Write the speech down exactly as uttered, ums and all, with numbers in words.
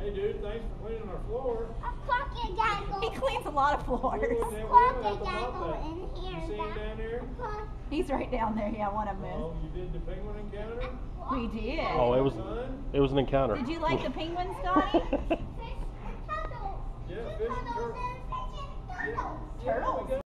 Hey dude, thanks for cleaning our floor. A pocket gaggle. He cleans a lot of floors. There's a pocket gaggle in here. You see him down there? He's right down there. Yeah, one of them Oh, is. you did the penguin encounter? We did. Oh, it was it was an encounter. Did you like the penguins, Donnie? Fish, turtles. Yeah, fish and turtles. Turtles. Yeah, Turtles.